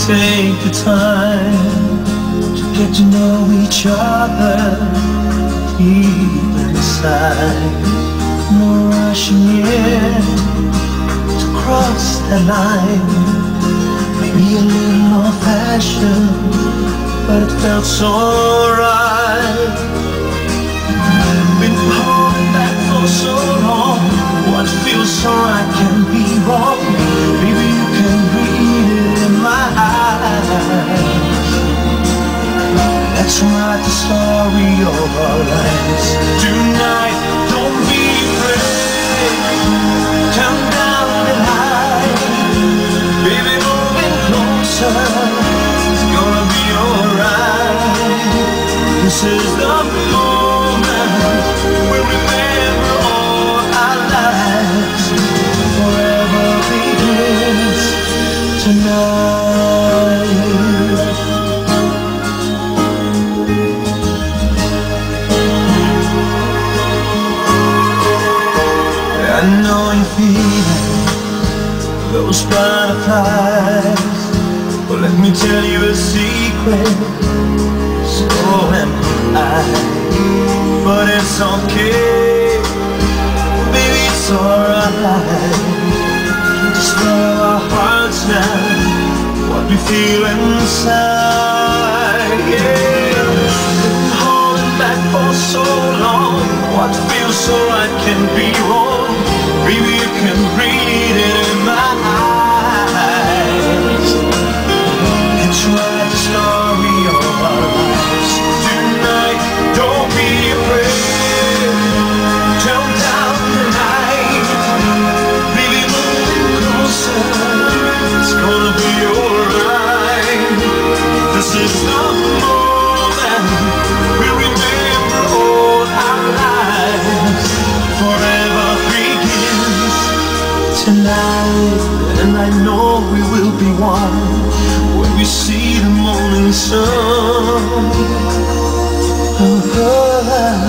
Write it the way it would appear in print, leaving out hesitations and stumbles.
take the time to get to know each other deep inside. No rushing in to cross that line. Maybe a little old fashioned, but it felt so right. Been holding back for so long. What feels so right can be wrong. Maybe you can read it in my eyes. Let's write the story of our lives tonight. Don't be afraid. Count down the line. Baby, moving closer. It's gonna be alright. This is the moment we'll remember all our lives. Forever begins tonight. I know you feel those butterflies. Well, let me tell you a secret. So am I. But it's okay, baby, it's alright. Just follow our hearts now, what we feel inside. Yeah, been holding back for so long. What feels so right can be wrong. Baby, you can read it in my eyes. Let's write the story of our lives tonight. Don't be afraid. Turn down the night. Baby, moving closer. It's gonna be alright. This is the moment we remember all our lives. Forever begins tonight, and I know we will be one when we see the morning sun. Oh,